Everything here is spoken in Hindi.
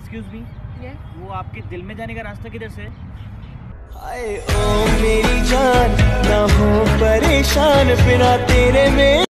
एक्सक्यूज मी, वो आपके दिल में जाने का रास्ता किधर से है? हाय ओ मेरी जान, ना हो परेशान बिना तेरे में।